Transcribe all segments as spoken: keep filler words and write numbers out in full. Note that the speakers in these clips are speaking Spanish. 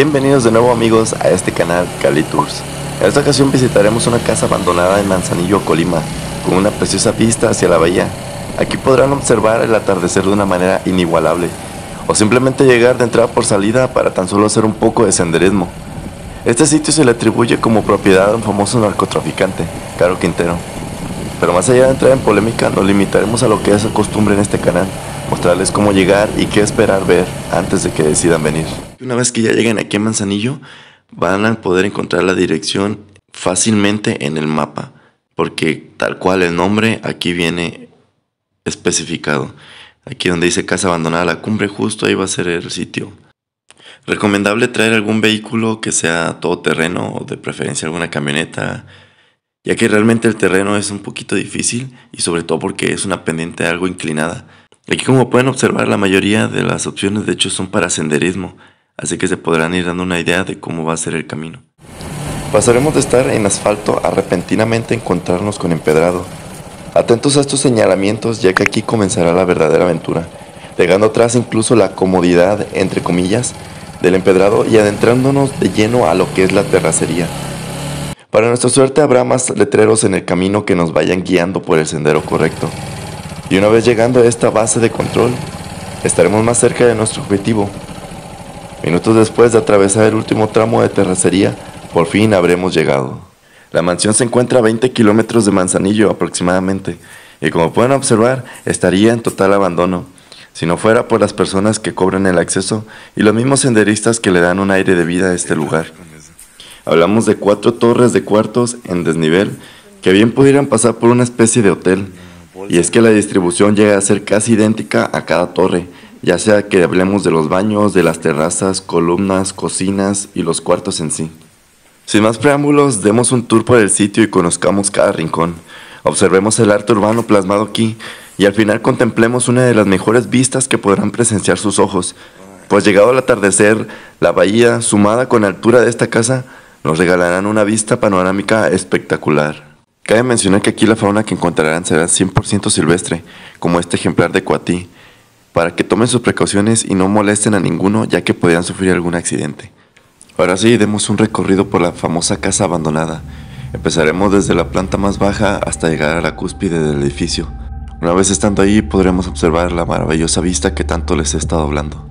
Bienvenidos de nuevo amigos a este canal Cali Tours. En esta ocasión visitaremos una casa abandonada en Manzanillo, Colima, con una preciosa vista hacia la bahía. Aquí podrán observar el atardecer de una manera inigualable, o simplemente llegar de entrada por salida para tan solo hacer un poco de senderismo. Este sitio se le atribuye como propiedad a un famoso narcotraficante, Caro Quintero. Pero más allá de entrar en polémica, nos limitaremos a lo que es costumbre en este canal, mostrarles cómo llegar y qué esperar ver antes de que decidan venir. Una vez que ya lleguen aquí a Manzanillo, van a poder encontrar la dirección fácilmente en el mapa, porque tal cual el nombre aquí viene especificado. Aquí donde dice casa abandonada la cumbre, justo ahí va a ser el sitio. Recomendable traer algún vehículo que sea todoterreno o de preferencia alguna camioneta, ya que realmente el terreno es un poquito difícil y sobre todo porque es una pendiente algo inclinada. Aquí, como pueden observar, la mayoría de las opciones de hecho son para senderismo, así que se podrán ir dando una idea de cómo va a ser el camino. Pasaremos de estar en asfalto a repentinamente encontrarnos con empedrado. Atentos a estos señalamientos, ya que aquí comenzará la verdadera aventura, dejando atrás incluso la comodidad, entre comillas, del empedrado y adentrándonos de lleno a lo que es la terracería. Para nuestra suerte habrá más letreros en el camino que nos vayan guiando por el sendero correcto. Y una vez llegando a esta base de control, estaremos más cerca de nuestro objetivo. Minutos después de atravesar el último tramo de terracería, por fin habremos llegado. La mansión se encuentra a veinte kilómetros de Manzanillo aproximadamente, y como pueden observar, estaría en total abandono, si no fuera por las personas que cobran el acceso y los mismos senderistas que le dan un aire de vida a este lugar. Hablamos de cuatro torres de cuartos en desnivel, que bien pudieran pasar por una especie de hotel, y es que la distribución llega a ser casi idéntica a cada torre, ya sea que hablemos de los baños, de las terrazas, columnas, cocinas y los cuartos en sí. Sin más preámbulos, demos un tour por el sitio y conozcamos cada rincón. Observemos el arte urbano plasmado aquí y al final contemplemos una de las mejores vistas que podrán presenciar sus ojos, pues llegado el atardecer, la bahía, sumada con la altura de esta casa, nos regalarán una vista panorámica espectacular. Cabe mencionar que aquí la fauna que encontrarán será cien por ciento silvestre, como este ejemplar de cuatí, para que tomen sus precauciones y no molesten a ninguno, ya que podrían sufrir algún accidente. Ahora sí, demos un recorrido por la famosa casa abandonada. Empezaremos desde la planta más baja hasta llegar a la cúspide del edificio. Una vez estando ahí podremos observar la maravillosa vista que tanto les he estado hablando.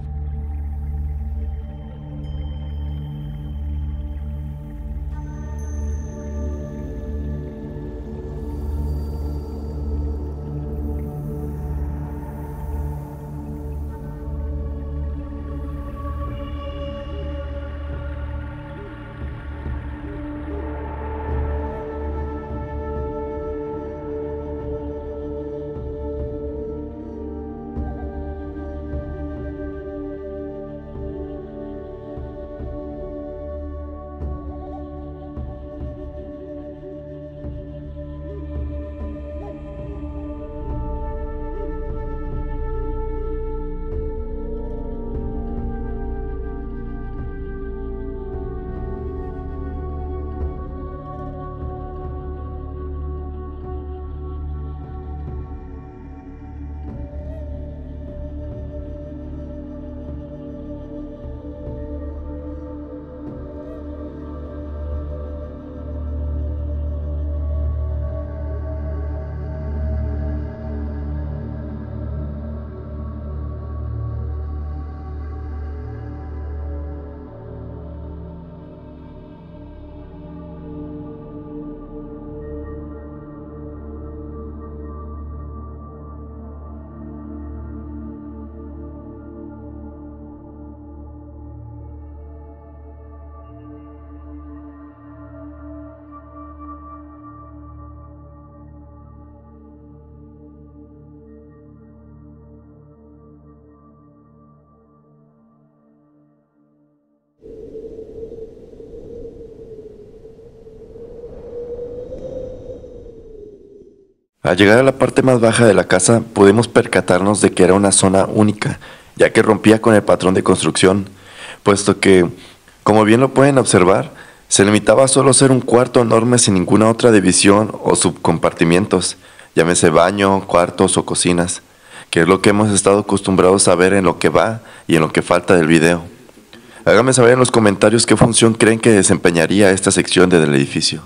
Al llegar a la parte más baja de la casa, pudimos percatarnos de que era una zona única, ya que rompía con el patrón de construcción, puesto que, como bien lo pueden observar, se limitaba a solo ser un cuarto enorme sin ninguna otra división o subcompartimientos, llámese baño, cuartos o cocinas, que es lo que hemos estado acostumbrados a ver en lo que va y en lo que falta del video. Háganme saber en los comentarios qué función creen que desempeñaría esta sección del edificio.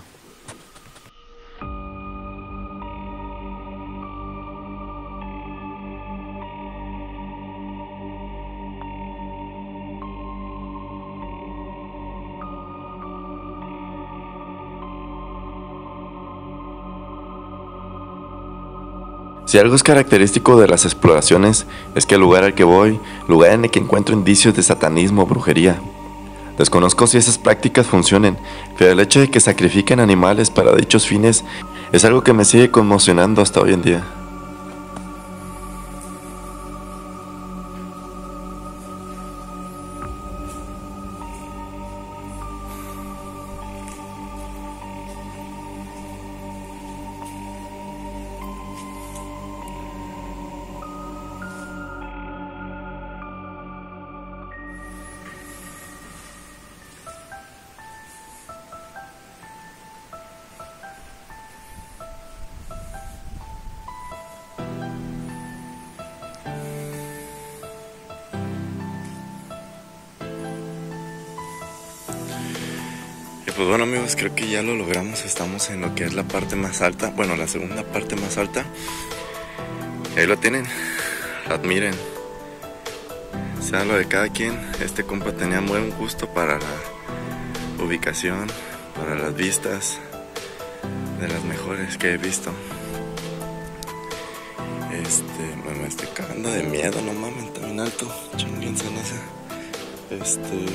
Si algo es característico de las exploraciones es que el lugar al que voy, lugar en el que encuentro indicios de satanismo o brujería. Desconozco si esas prácticas funcionen, pero el hecho de que sacrifiquen animales para dichos fines es algo que me sigue conmocionando hasta hoy en día. Pues bueno amigos, creo que ya lo logramos, estamos en lo que es la parte más alta, bueno la segunda parte más alta. Ahí lo tienen, admiren. Sea lo de cada quien, este compa tenía buen gusto para la ubicación, para las vistas, de las mejores que he visto. Este, me estoy cagando de miedo, no mames, está bien alto, chinguense en esa. Este...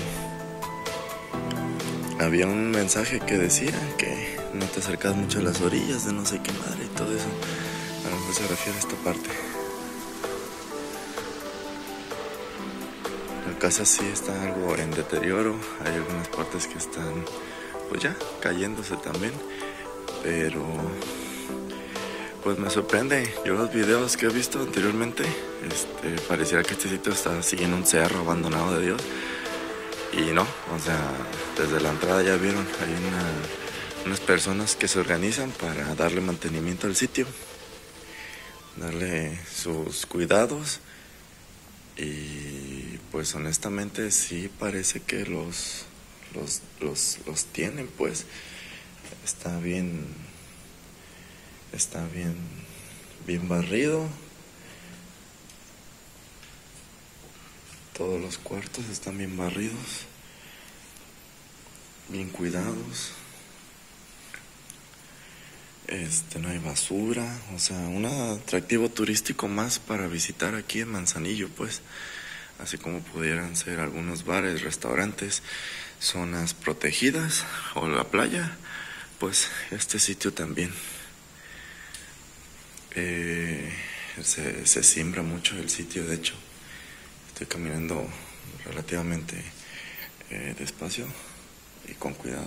Había un mensaje que decía que no te acercas mucho a las orillas de no sé qué madre y todo eso. A lo mejor se refiere a esta parte. La casa sí está algo en deterioro. Hay algunas partes que están pues ya cayéndose también. Pero pues me sorprende. Yo los videos que he visto anteriormente, este, pareciera que este sitio está así en un cerro abandonado de Dios. Y no, o sea, desde la entrada ya vieron, hay una, unas personas que se organizan para darle mantenimiento al sitio, darle sus cuidados y pues honestamente sí parece que los, los, los, los tienen, pues está bien, está bien, bien barrido. Todos los cuartos están bien barridos, bien cuidados. Este, no hay basura, o sea, un atractivo turístico más para visitar aquí en Manzanillo, pues, así como pudieran ser algunos bares, restaurantes, zonas protegidas o la playa, pues este sitio también. Eh, se, se siembra mucho el sitio, de hecho. Estoy caminando relativamente eh, despacio y con cuidado.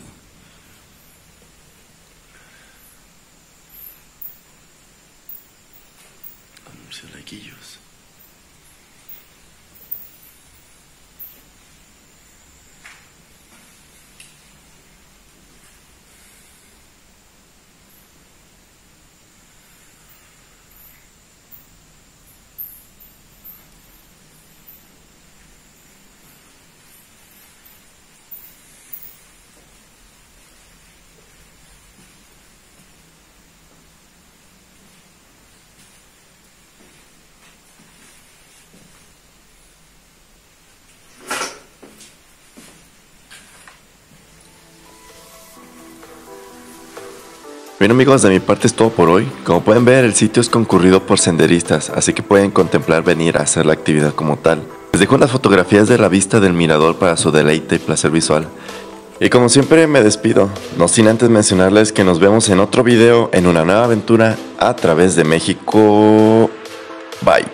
Los murciélaguillos. Bien amigos, de mi parte es todo por hoy. Como pueden ver, el sitio es concurrido por senderistas, así que pueden contemplar venir a hacer la actividad como tal. Les dejo unas fotografías de la vista del mirador para su deleite y placer visual. Y como siempre me despido, no sin antes mencionarles que nos vemos en otro video en una nueva aventura a través de México. Bye.